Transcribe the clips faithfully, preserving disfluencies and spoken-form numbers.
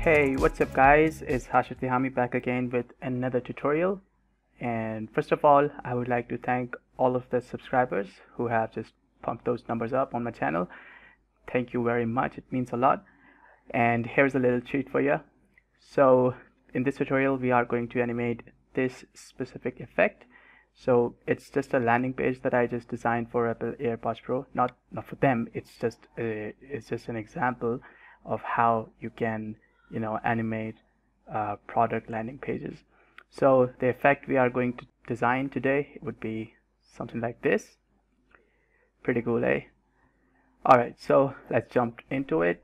Hey, what's up guys? It's Hashitihami back again with another tutorial. And first of all, I would like to thank all of the subscribers who have just pumped those numbers up on my channel. Thank you very much, it means a lot. And here's a little treat for you. So in this tutorial we are going to animate this specific effect. So it's just a landing page that I just designed for Apple AirPods Pro. Not not for them. It's just uh, it's just an example of how you can you know animate uh, product landing pages. So the effect we are going to design today would be something like this. Pretty cool, eh? Alright, so let's jump into it.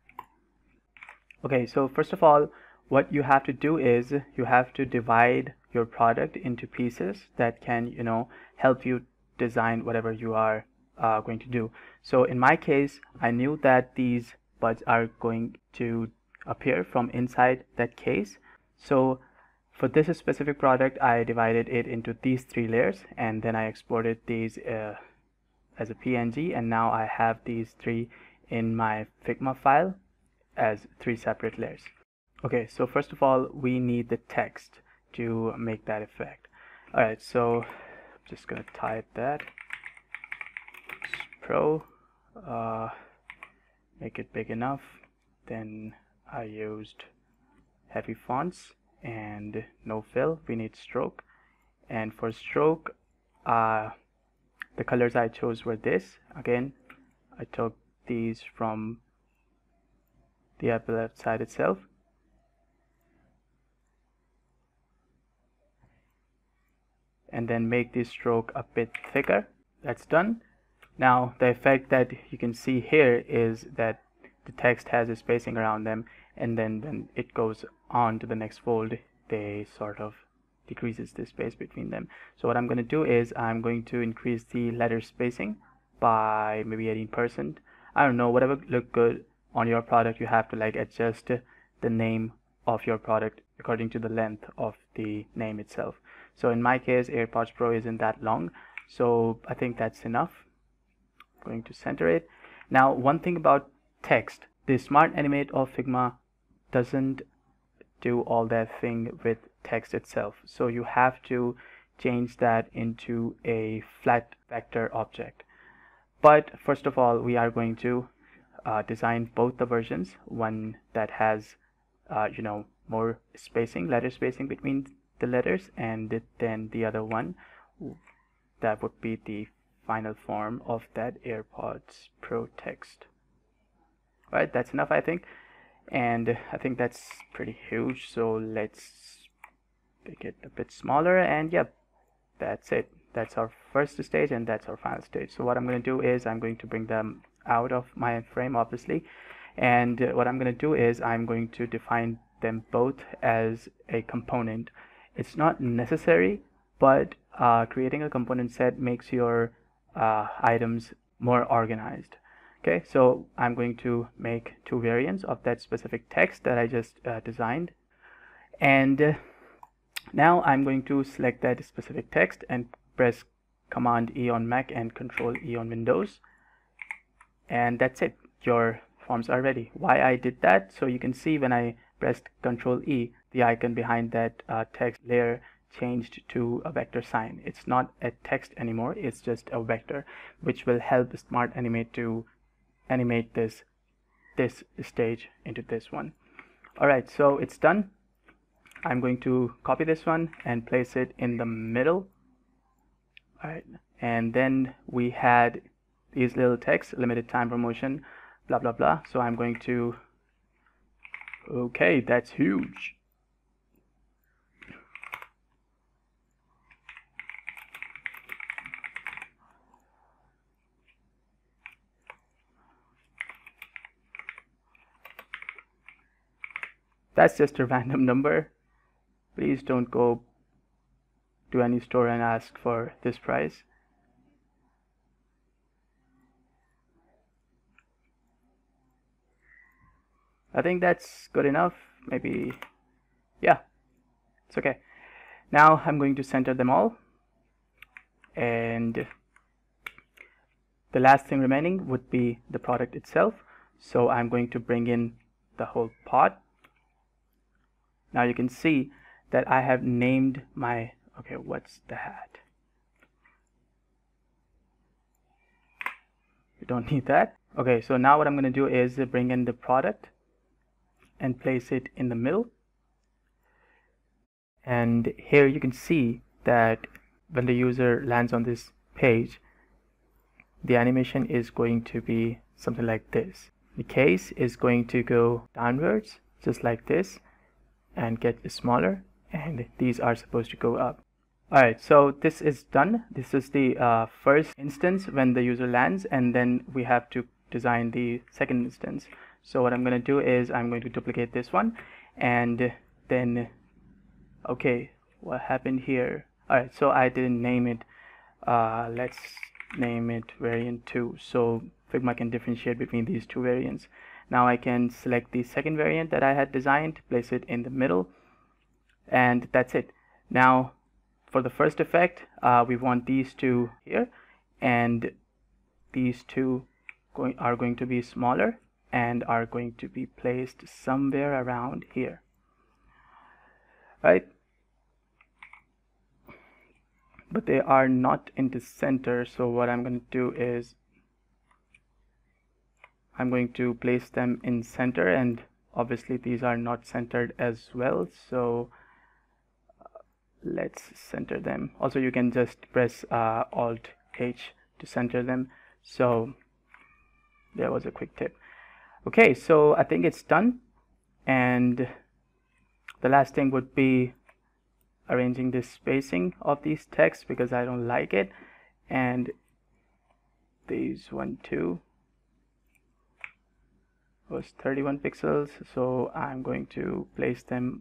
Okay, so first of all, what you have to do is you have to divide your product into pieces that can you know help you design whatever you are uh, going to do. So in my case, I knew that these buds are going to appear from inside that case. So for this specific product, I divided it into these three layers, and then I exported these uh, as a P N G, and now I have these three in my Figma file as three separate layers. Okay, so first of all, we need the text to make that effect. Alright, so I'm just gonna type that Pro, uh, make it big enough. Then I used heavy fonts and no fill. We need stroke, and for stroke uh, the colors I chose were this. Again, I took these from the Apple website itself. And then make this stroke a bit thicker. That's done. Now the effect that you can see here is that the text has a spacing around them, and then when it goes on to the next fold, they sort of decreases the space between them. So what I'm going to do is I'm going to increase the letter spacing by maybe eighteen percent. I don't know, whatever look good on your product. You have to like adjust the name of your product according to the length of the name itself. So in my case, AirPods Pro isn't that long, so I think that's enough. I'm going to center it. Now, one thing about text, the Smart Animate of Figma doesn't do all that thing with text itself. So you have to change that into a flat vector object. But first of all, we are going to uh, design both the versions, one that has uh, you know more spacing, letter spacing between the letters, and then the other one that would be the final form of that AirPods Pro text. Right, that's enough, I think, and I think that's pretty huge, so let's make it a bit smaller, and yep, that's it. That's our first stage, and that's our final stage. So what I'm going to do is I'm going to bring them out of my frame, obviously, and what I'm going to do is I'm going to define them both as a component. It's not necessary, but uh, creating a component set makes your uh, items more organized. Okay, so I'm going to make two variants of that specific text that I just uh, designed, and uh, now I'm going to select that specific text and press Command E on Mac and Control E on Windows, and that's it. Your forms are ready. Why I did that? So you can see when I pressed Control E, the icon behind that uh, text layer changed to a vector sign. It's not a text anymore, it's just a vector, which will help Smart Animate to animate this this stage into this one. Alright, so it's done. I'm going to copy this one and place it in the middle. Alright, and then we had these little text, limited time promotion, blah blah blah. So I'm going to, okay, that's huge. That's just a random number. Please don't go to any store and ask for this price. I think that's good enough. Maybe, yeah, it's okay. Now I'm going to center them all, and the last thing remaining would be the product itself. So I'm going to bring in the whole pod, Now you can see that I have named my, okay, what's that? We don't need that. Okay, so now what I'm going to do is bring in the product and place it in the middle. And here you can see that when the user lands on this page, the animation is going to be something like this. The case is going to go downwards just like this and get smaller, and these are supposed to go up. Alright, so this is done. This is the uh, first instance when the user lands, and then we have to design the second instance. So what I'm going to do is I'm going to duplicate this one, and then, okay, what happened here? Alright, so I didn't name it. Uh, let's name it variant two, so Figma can differentiate between these two variants. Now I can select the second variant that I had designed, place it in the middle, and that's it. Now for the first effect, uh, we want these two here, and these two going are going to be smaller and are going to be placed somewhere around here, right? But they are not in the center, so what I'm going to do is I'm going to place them in center, and obviously these are not centered as well, so uh, let's center them. Also, you can just press uh, Alt H to center them. So there was a quick tip. Okay, so I think it's done, and the last thing would be arranging the spacing of these texts because I don't like it, and these one too was thirty-one pixels, so I'm going to place them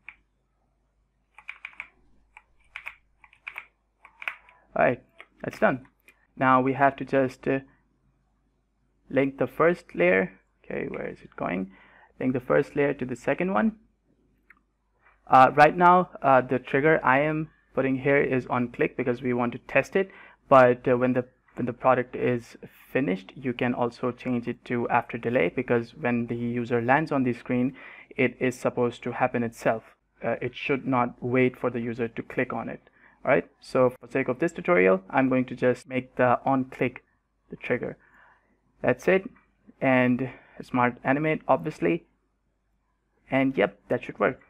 alright. That's done. Now we have to just uh, link the first layer. Okay, where is it going? Link the first layer to the second one. Uh, right now uh, the trigger I am putting here is on click because we want to test it, but uh, when the when the product is finished, you can also change it to after delay, because when the user lands on the screen, it is supposed to happen itself. Uh, it should not wait for the user to click on it. Alright, so for the sake of this tutorial, I'm going to just make the on click the trigger. That's it. And Smart Animate, obviously, and yep, that should work.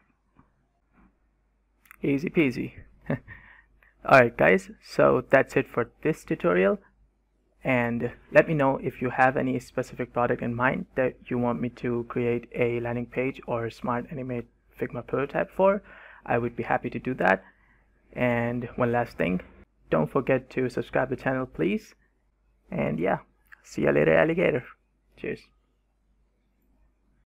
Easy peasy. Alright guys, so that's it for this tutorial, and let me know if you have any specific product in mind that you want me to create a landing page or Smart Animate Figma prototype for. I would be happy to do that. And one last thing, don't forget to subscribe to the channel please, and yeah, see you later alligator. Cheers.